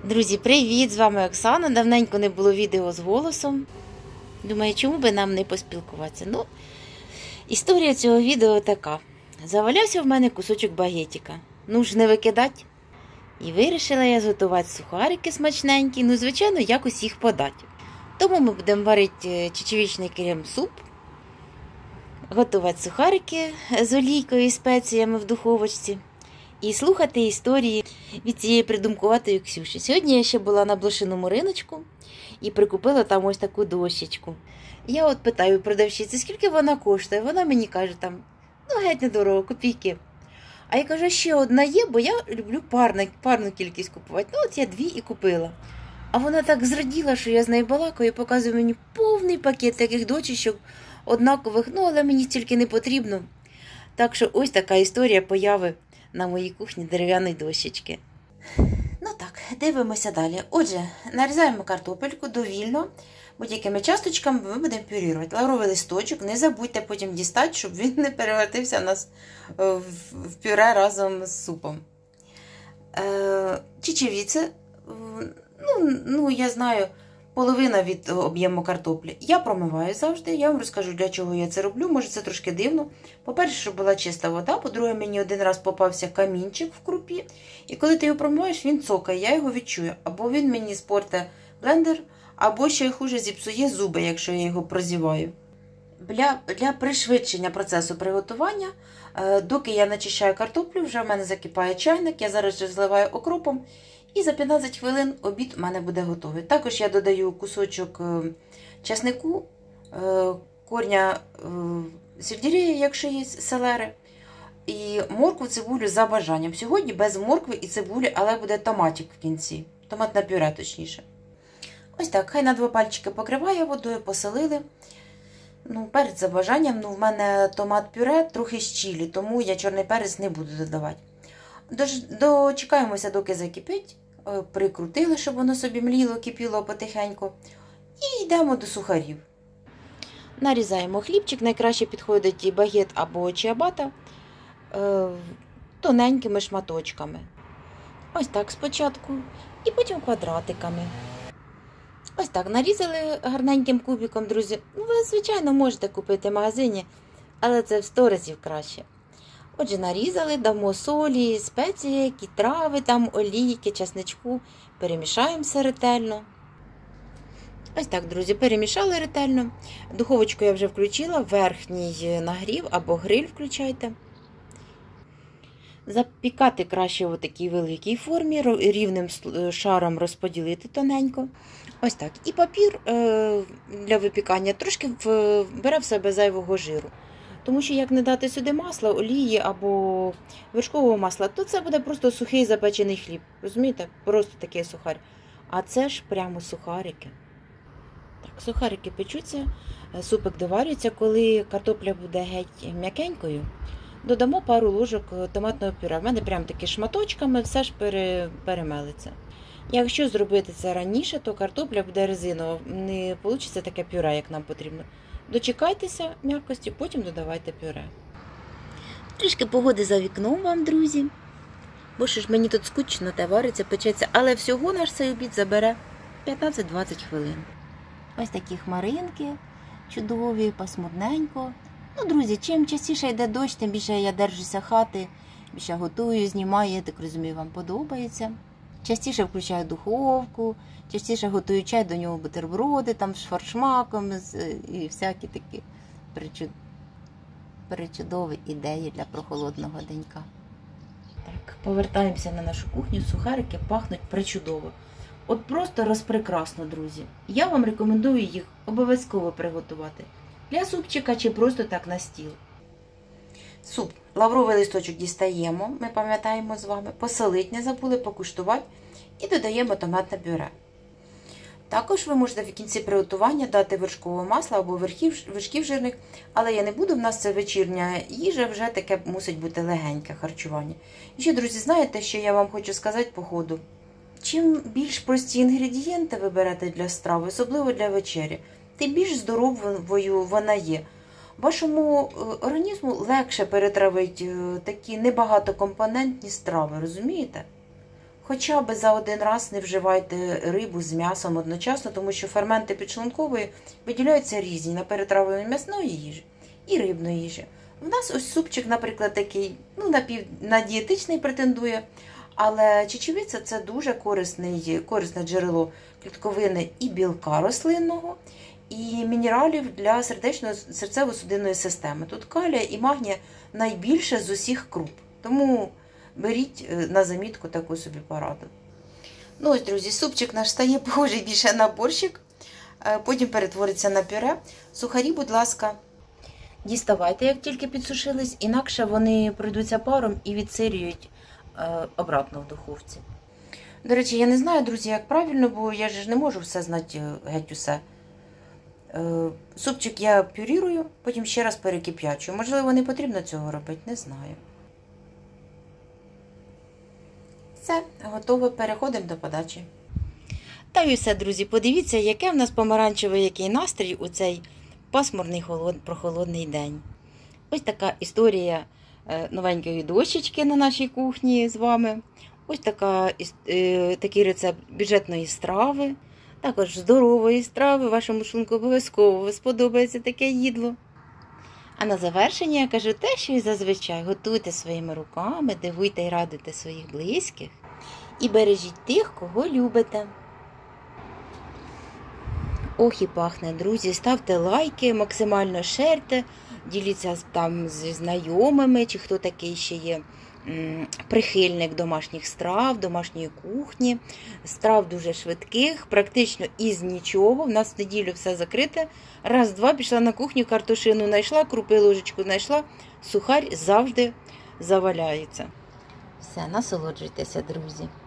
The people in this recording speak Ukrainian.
Друзі, привіт! З вами Оксана. Давненько не було відео з голосом. Думаю, чому би нам не поспілкуватися? Історія цього відео така. Завалявся в мене кусочок багетика. ж не викидать. І вирішила я зготувати сухарики смачненькі, звичайно, якось їх подати. Тому ми будемо варити чечевичний крем-суп, готувати сухарики з олійкою і спеціями в духовочці. І слухати історії від цієї придумкуватої Ксюші. Сьогодні я ще була на блошиному риночку і прикупила там ось таку дощечку. Я питаю продавщиці, скільки вона коштує. Вона мені каже, геть недорого, копійки. А я кажу, ще одна є, бо я люблю парну кількість купувати. Я 2 і купила. А вона так зраділа, що я з нею балакаю і показує мені повний пакет таких дощечок однакових, але мені стільки не потрібно. Так що ось така історія появи на моїй кухні дерев'яної дощечки. Дивимося далі. Отже, нарізаємо картопельку довільно, будь-якими часточками ми будемо пюрірувати. Лавровий листочок, не забудьте потім дістати, щоб він не перевертився у нас в пюре разом з супом. Чечевиця, я знаю, половина від об'єму картоплі. Я промиваю завжди, я вам розкажу, для чого я це роблю, може це трошки дивно. По-перше, щоб була чиста вода, по-друге, мені один раз попався камінчик в крупі, і коли ти його промиваєш, він цокає, я його відчую. Або він мені спортить блендер, або ще хуже зіпсує зуби, якщо я його прозіваю. Для пришвидшення процесу приготування, доки я начищаю картоплю, вже в мене закипає чайник, я зараз же зливаю окропом, і за 15 хвилин обід у мене буде готовий. Також я додаю кусочок чеснику, корня сельдерея, якщо є селери, і моркву, цибулю за бажанням. Сьогодні без моркви і цибулі, але буде томатик в кінці. Томатне пюре, точніше. Ось так, хай на 2 пальчики покриває водою, посолили. Перець за бажанням, в мене томат-пюре трохи з чилі, тому я чорний перець не буду додавати. Дочекаємося, доки закипить, прикрутили, щоб воно собі мліло, кипіло потихеньку. І йдемо до сухарів. Нарізаємо хлібчик, найкраще підходить багет або чиабата, тоненькими шматочками. Ось так спочатку, і потім квадратиками. Ось так нарізали гарненьким кубиком, друзі. Ви, звичайно, можете купити в магазині, але це в 100 разів краще. Отже, нарізали, дамо солі, спеції, які трави, олійки, чесничку. Перемішаємо все ретельно. Ось так, друзі, перемішали ретельно. Духовочку я вже включила, верхній нагрів або гриль включайте. Запікати краще в такій великій формі, рівним шаром розподілити тоненько. Ось так. І папір для випікання трошки бере в себе зайвого жиру. Тому що як не дати сюди масла, олії або вершкового масла, то це буде просто сухий запечений хліб. Розумієте? Просто такий сухар. А це ж прямо сухарики. Так, сухарики печуться, супик доварюється, коли картопля буде геть м'якенькою. Додамо пару ложок томатного пюре. В мене прям таки шматочками все ж перемелиться. Якщо зробити це раніше, то картопля буде резинова, не вийде таке пюре, як нам потрібно. Дочекайтеся м'якості, потім додавайте пюре. Трішки погоди за вікном вам, друзі. Бо що ж мені тут скучно, те вариться, печеться, але всього наш цей обід забере 15-20 хвилин. Ось такі хмаринки чудові, пасмурненько. Друзі, чим частіше йде дощ, тим більше я держуся хати, більше готую, знімаю, я так розумію, вам подобається. Частіше включаю духовку, частіше готую чай, до нього бутерброди, з форшмаком і всякі такі причудові ідеї для прохолодного денька. Так, повертаємося на нашу кухню, сухарики пахнуть причудово. Просто розпрекрасно, друзі. Я вам рекомендую їх обов'язково приготувати. Для супчика чи просто так на стіл. Суп. Лавровий листочок дістаємо, ми пам'ятаємо з вами. Посолити не забули, покуштувати. І додаємо томатне пюре. Також ви можете в кінці приготування дати вершкове масло або вершків жирних. Але я не буду, в нас це вечірня їжа, вже таке мусить бути легеньке харчування. І ще, друзі, знаєте, що я вам хочу сказати по ходу? Чим більш прості інгредієнти ви берете для страви, особливо для вечері, тим більш здоровою вона є. Вашому організму легше перетравити такі небагатокомпонентні страви, розумієте? Хоча б за один раз не вживайте рибу з м'ясом одночасно, тому що ферменти підшлункової виділяються різні на перетравлення м'ясної їжі і рибної їжі. У нас ось супчик, наприклад, такий, на дієтичний претендує, але чечевиця – це дуже корисне джерело клітковини і білка рослинного, і мінералів для серцево-судинної системи. Тут калія і магнія найбільше з усіх круп. Тому беріть на замітку таку собі пораду. Ну ось, друзі, супчик наш стає похожий більше на борщик, потім перетвориться на пюре. Сухарі, будь ласка, діставайте, як тільки підсушились, інакше вони пройдуться паром і відсирюють обратно в духовці. До речі, я не знаю, друзі, як правильно, бо я ж не можу все знати, геть усе. Супчик я пюрірую, потім ще раз перекип'ячую. Можливо, не потрібно цього робити, не знаю. Все, готово, переходимо до подачі. Та й усе, друзі, подивіться, яке в нас помаранчевий який настрій у цей пасмурний прохолодний день. Ось така історія новенької дощечки на нашій кухні з вами. Ось такий рецепт бюджетної страви. Також здорової страви, вашому шлунку обов'язково сподобається таке їдло. А на завершення я кажу те, що і зазвичай. Готуйте своїми руками, дивуйте і радуйте своїх близьких. І бережіть тих, кого любите. Ох і пахне, друзі. Ставте лайки, максимально шерте, діліться там зі знайомими, чи хто такий ще є прихильник домашніх страв, домашньої кухні. Страв дуже швидких, практично із нічого. У нас в неділю все закрите. Раз-два пішла на кухню, картошину знайшла, крупи ложечку знайшла. Сухарь завжди заваляється. Все, насолоджуйтеся, друзі.